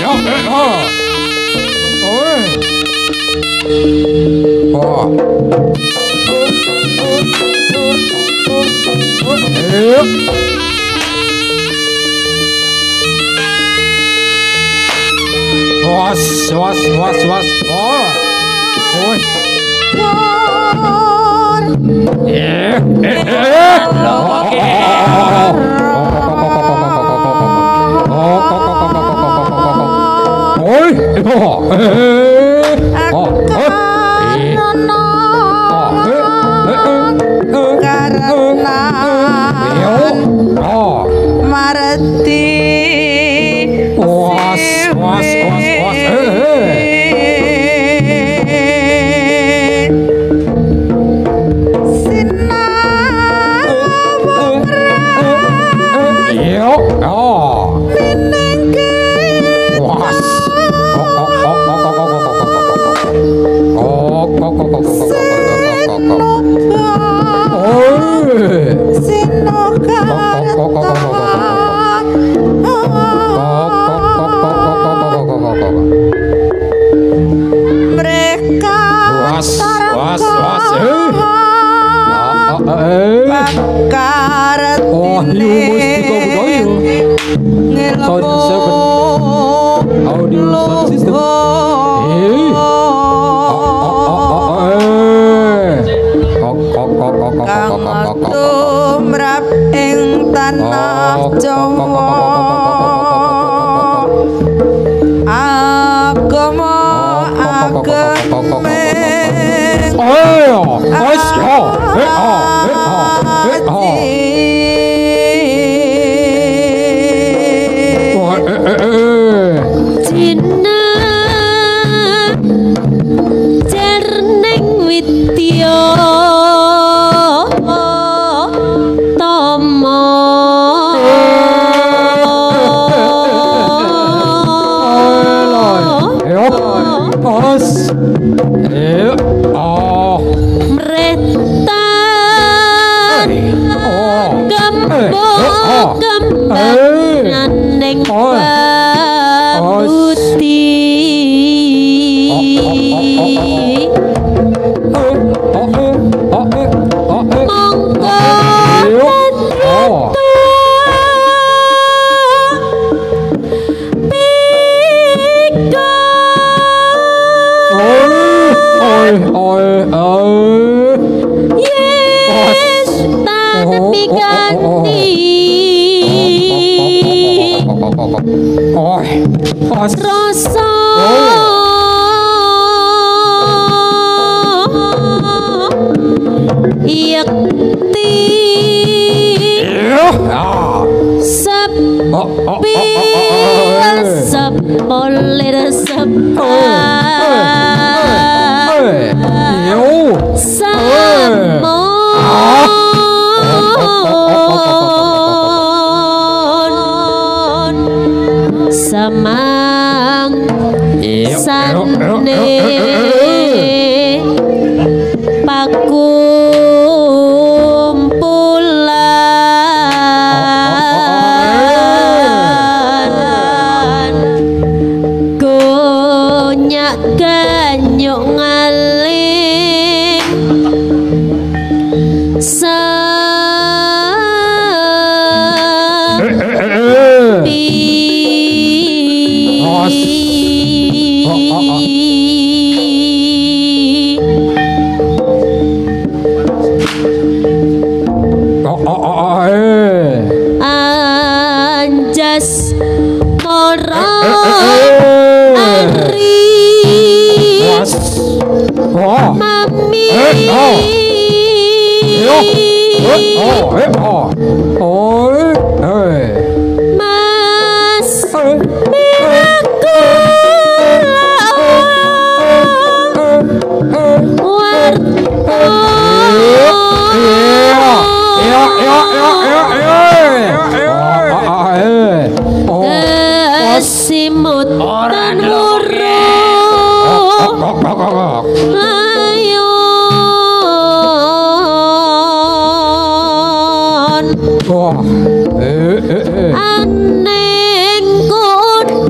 Aneng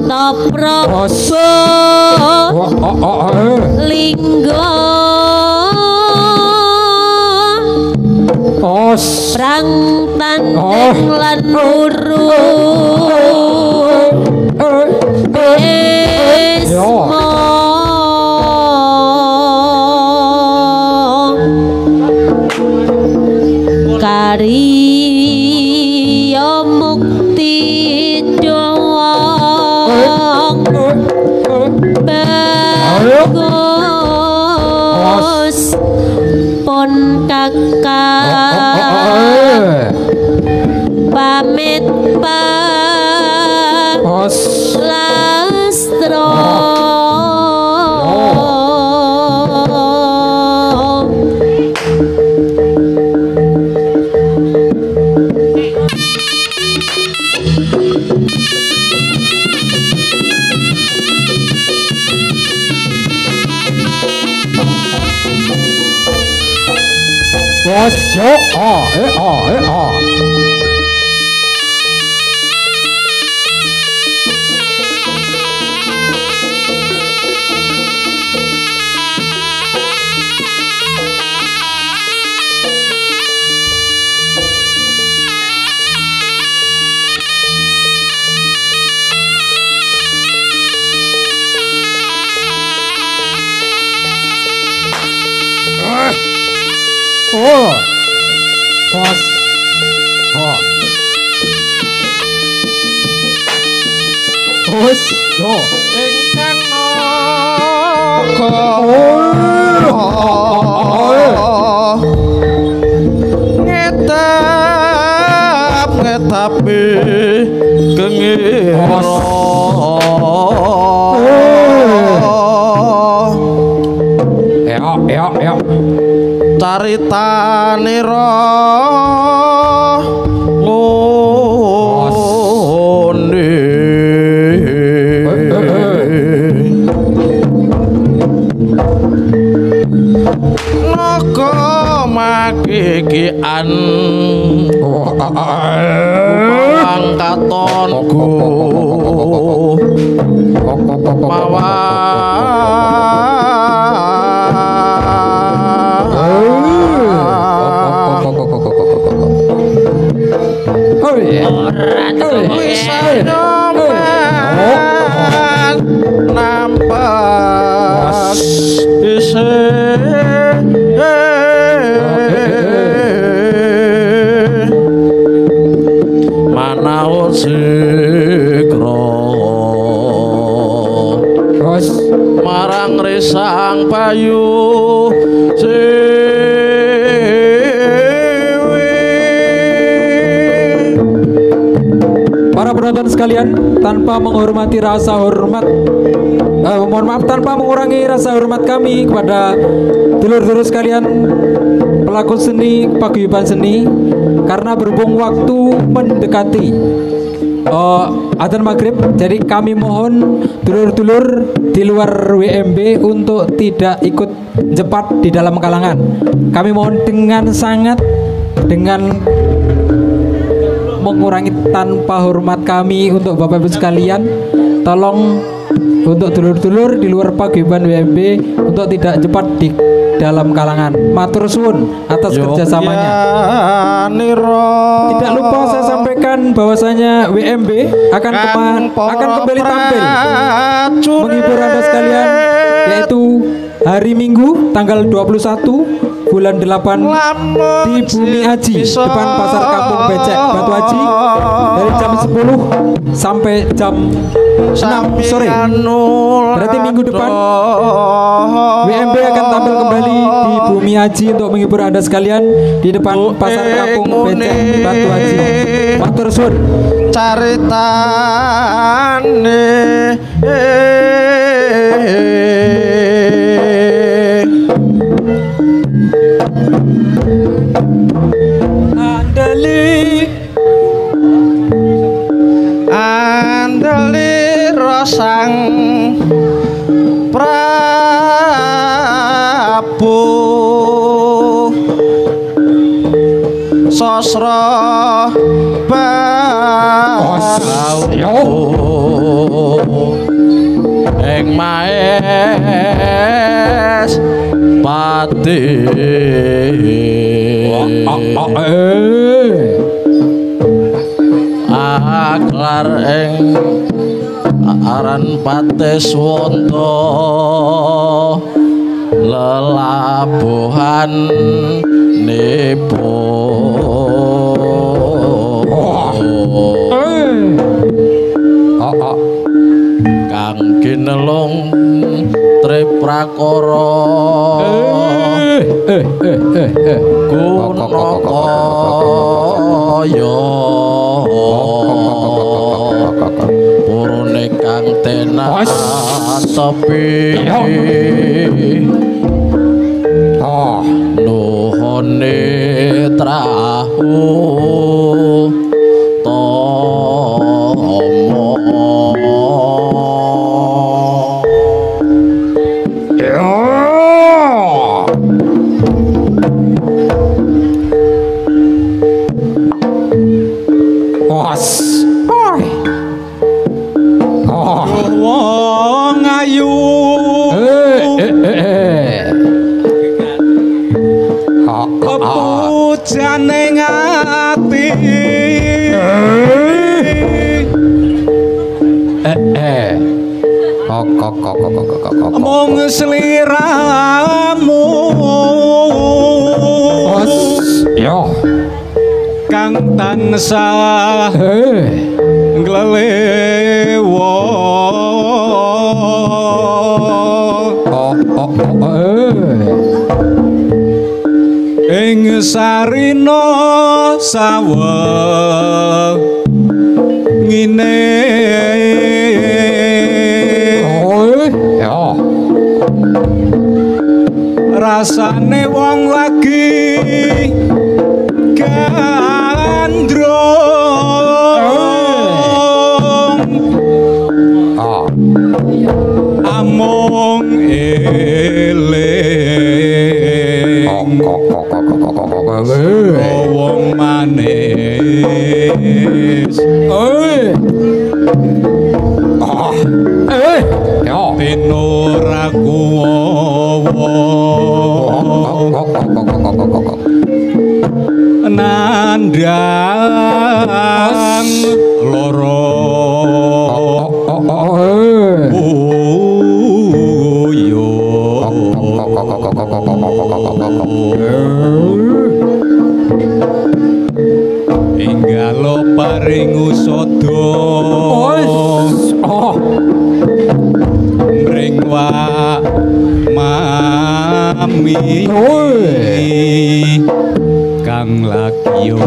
Prabu Lingga Prang tanteng lan uru Esmo Kariya mukti doang bagus pun kakak pamit lastro ngetapi kengiro caritanira ngonde naga makikian angkatonku mawa nampak manaon sikro marang risang payu para penonton sekalian, tanpa menghormati rasa hormat, mohon maaf, tanpa mengurangi rasa hormat kami kepada dulur-dulur sekalian pelaku seni paguyuban seni, karena berhubung waktu mendekati adzan maghrib, jadi kami mohon dulur-dulur di luar WMB untuk tidak ikut jepat di dalam kalangan. Kami mohon dengan sangat, dengan mengurangi tanpa hormat kami untuk Bapak Ibu sekalian, tolong untuk dulur-dulur di luar paguyuban WMB untuk tidak cepat di dalam kalangan. Matur suwun atas kerjasamanya. Tidak lupa saya sampaikan bahwasanya WMB akan kembali tampil menghibur Anda sekalian, yaitu hari Minggu tanggal 21 bulan 8 di Bumi Aji, depan Pasar Kampung Becek Batu Aji, dari jam 10 sampai jam 6 sore. Berarti minggu depan WMB akan tampil kembali di Bumi Aji untuk menghibur Anda sekalian di depan Pasar Kampung Becek Batu Aji. Matur suwun. Caritane andali rosang Prabu sosro ing maes pati aklar ing aran Pateswanta lelabuhan nipo kang kinelung triprakara Gunakaya purune kang tenan tepi nuhone trahu Janing ati mung sliramu kang tansah nglelewo ing sarina sawa ngine rasane wong lagi gandrung among eling wong manis tinuraku nandang loro enggalo paring usada mring wa mami kang lakyo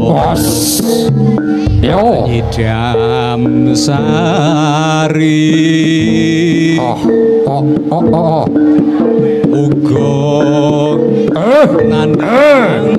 nyidam sari uga nandang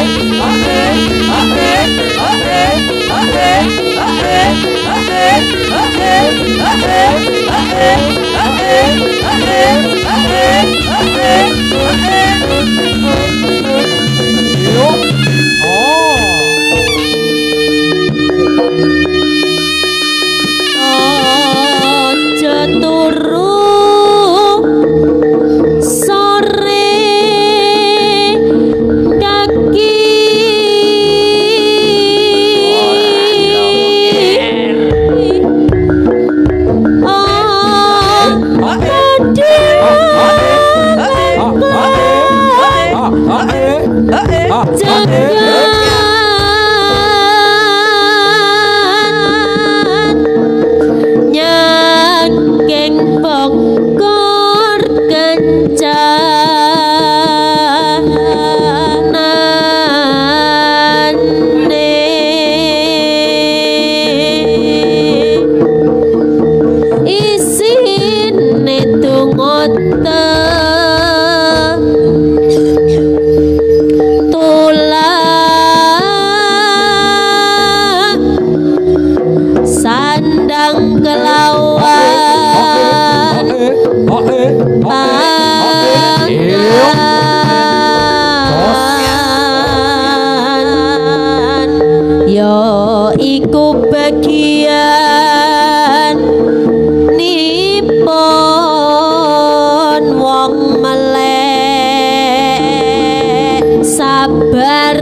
Aja turu sore kaki nyakeng bokor kencanane isine tungota sandang kelawan pangan yo iku bagian nipun wong melek sabar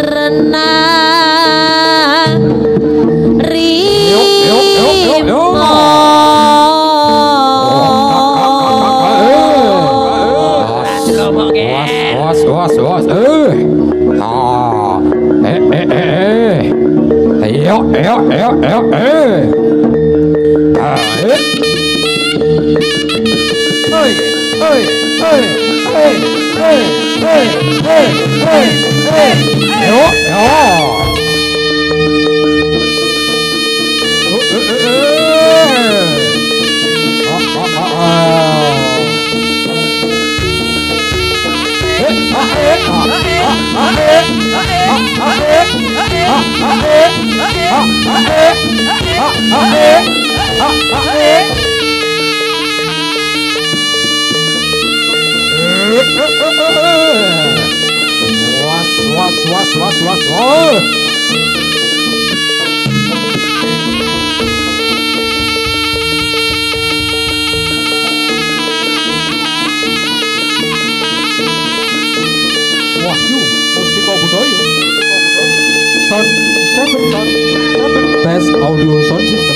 best audio sound system.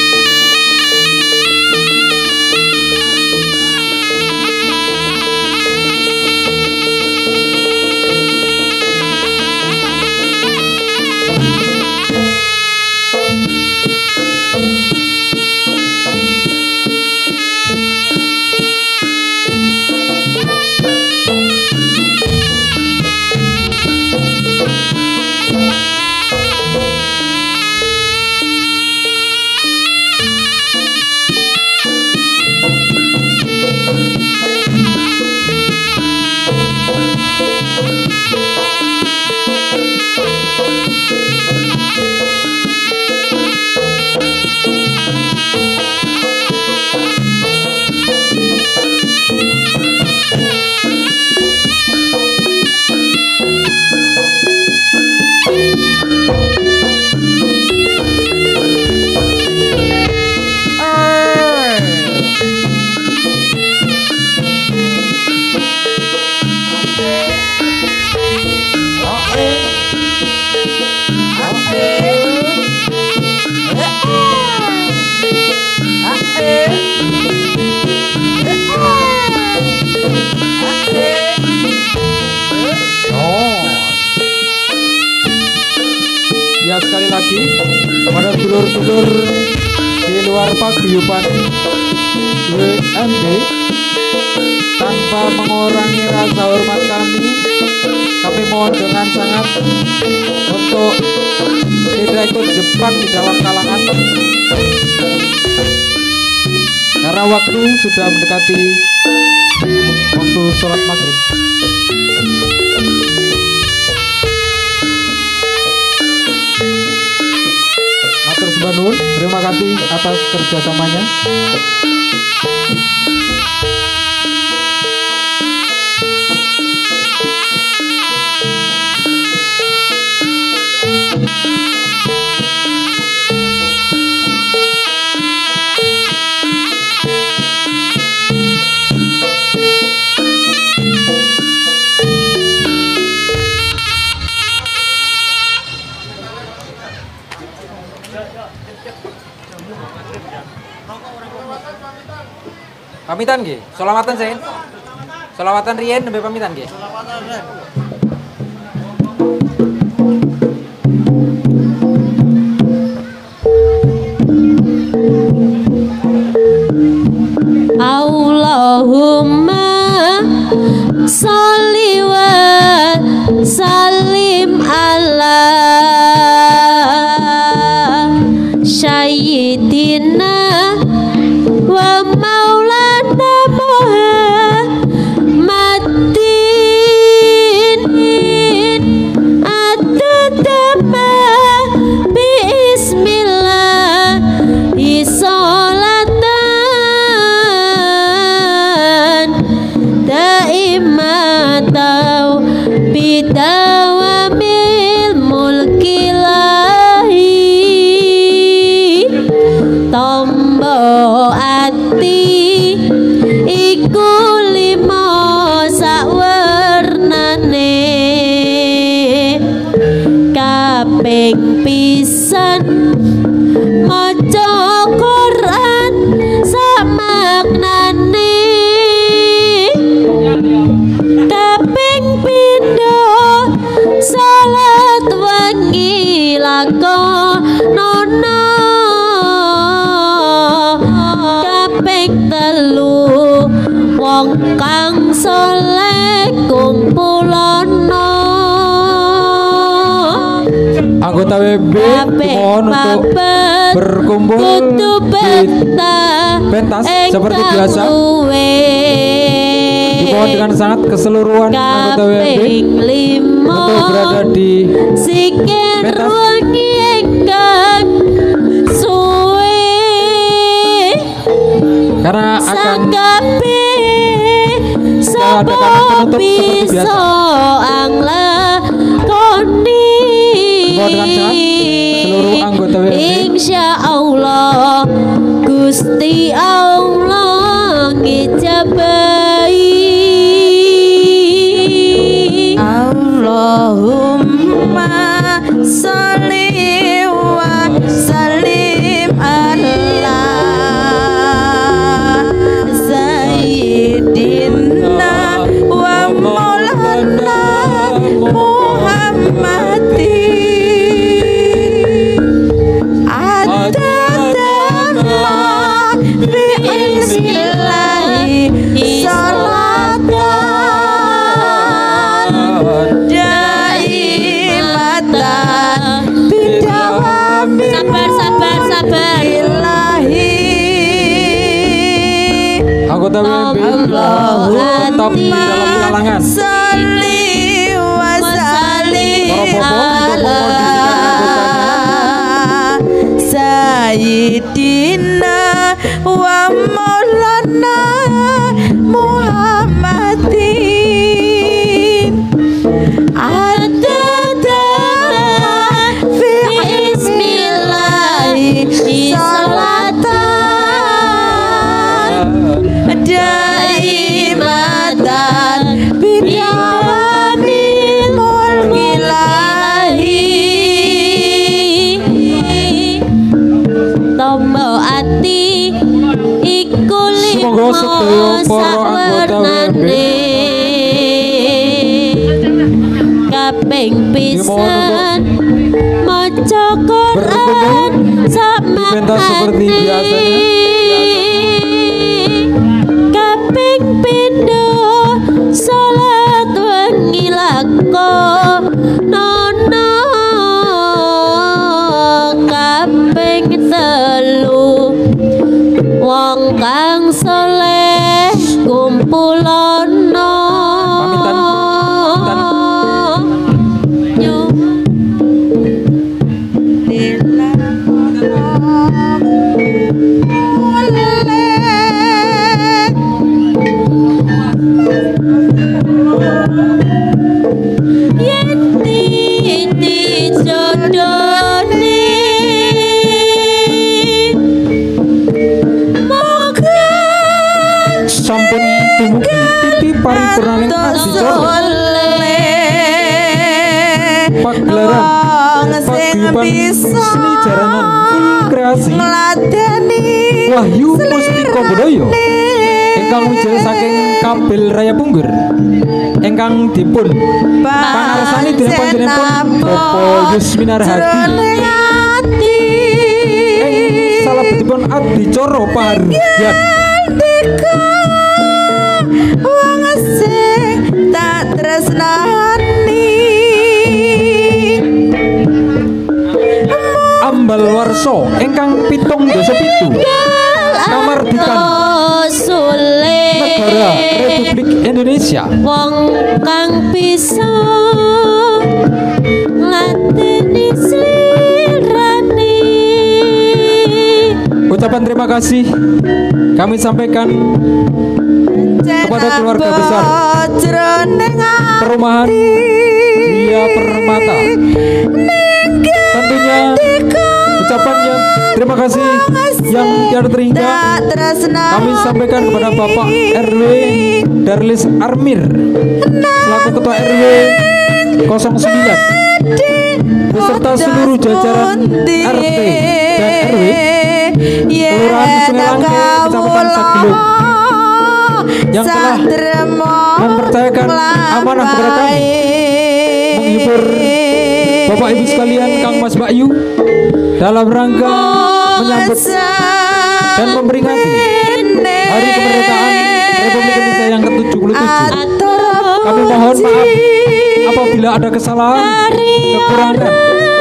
Ya sekali lagi kepada dulur-dulur di luar paguyuban WMB, tanpa mengurangi rasa hormat kami mohon dengan sangat untuk tidak ikut jepang di dalam kalangan, karena waktu sudah mendekati waktu sholat maghrib. nuwun. Terima kasih atas kerjasamanya. Pamitan nggih. Selawatan Sen. Selawatan riyen nembe pamitan nggih. Allahumma sholli wa sallim ala sayyidina wa maulana Muhammadin at-tatama bismillah isolatan daimatau bidawamil mulkilahi tombo ati iku limo sawernane kaping pisan maca Quran samaknane kaping pindho salat wengi lakonono kaping telu wong kang saleh kumpulono Anggota WB mohon untuk berkumpul di pentas seperti biasa. Dimohon dengan sangat keseluruhan anggota WB untuk berada di pentas. Karena akan diadakan penutup seperti biasa. Dimohon dengan sangat seluruh anggota WB. Insya Allah Gusti Allah ngijabahi. Allahumma sholli wa sallim ala sayyidina wa maulana Muhammadin bismillahi salatan daimatan bidawami sabar ilahi. Anggota WB tetap di dalam kalangan. Salli wa sallim ala sayyidina wa maulana Muhammadin adada fi bismillahi salatan daimatan bidawamil mulkilahi tombo ati iku limo sawarnane kaping pisan maca Quran samaknane kaping pindho salat wengi lakonono kaping telu wong kang saleh kumpulono. paripurnaning adicara pagelaran paguyuban seni jaranan kreasi Wahyu Mustika Budaya ingkang wijaya saking Kabel Raya Punggur ingkang dipun pangarsani dening panjenenganipun Bapak Yusminar Hadi ing salebetipun adicara paharyan wong sing tak tresnani Ambal Warsa ingkang 7 kamardikan negara Republik Indonesia wong kang bisa ngateni slirane. Ucapan terima kasih kami sampaikan kepada keluarga besar Perumahan Ria Permata. Tentunya ucapannya terima kasih yang tiada terhingga kami sampaikan kepada Bapak RW Darlis Armir selaku Ketua RW 09 beserta seluruh jajaran RT dan RW Kelurahan Sungai Langke, Kecamatan Sagilung yang telah mempercayakan amanah kepada kami menghibur Bapak Ibu sekalian, Kang Mas Bayu dalam rangka menyambut dan memperingati Hari Kemerdekaan Republik Indonesia yang ke-77. Kami mohon maaf apabila ada kesalahan, kekurangan,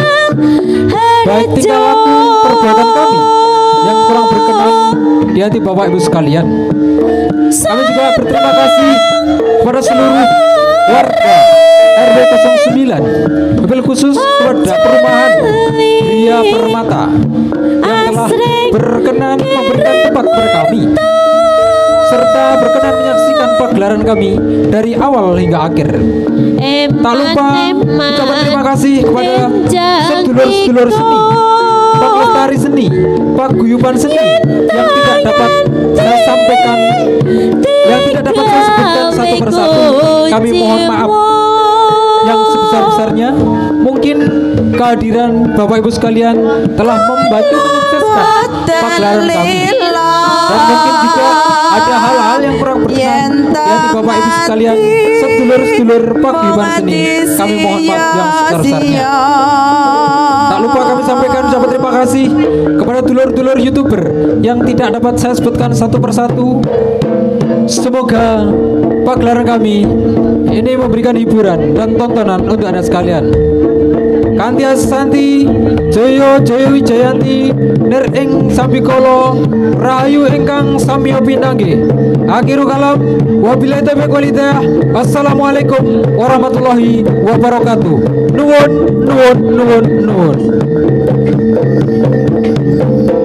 baik tingkah laku perbuatan kami yang kurang berkenan di hati Bapak Ibu sekalian. Kami juga berterima kasih kepada seluruh warga RW 09, mobil khusus kepada Perumahan Ria Permata yang telah berkenan memberikan tempat kepada kami serta berkenan menyaksikan pagelaran kami dari awal hingga akhir. Tak lupa ucapan terima kasih kepada sedulur-sedulur seni, pelestari seni, paguyuban seni yang tidak dapat saya sampaikan, yang tidak dapat saya sebutkan satu persatu. Kami mohon maaf yang sebesar-besarnya. Mungkin kehadiran Bapak Ibu sekalian telah membantu menyukseskan pagelaran kami, dan mungkin juga ada hal-hal yang kurang berkenan di hati Bapak Ibu sekalian, sedulur-sedulur paguyuban seni. Kami mohon maaf yang sebesar-besarnya. Tak lupa kami sampaikan ucapan terima kasih kepada dulur-dulur YouTuber yang tidak dapat saya sebutkan satu persatu. Semoga pagelaran kami ini memberikan hiburan dan tontonan untuk Anda sekalian. Kantia Santi, Joyo Joyo Wijayanti, Ner ing Sambikolo, Rahayu ingkang samiya pinangge. Akhiru kalam, wabillahi taufiq wal hidayah. Assalamualaikum warahmatullahi wabarakatuh. Nuwun nuwun nuwun nuwun.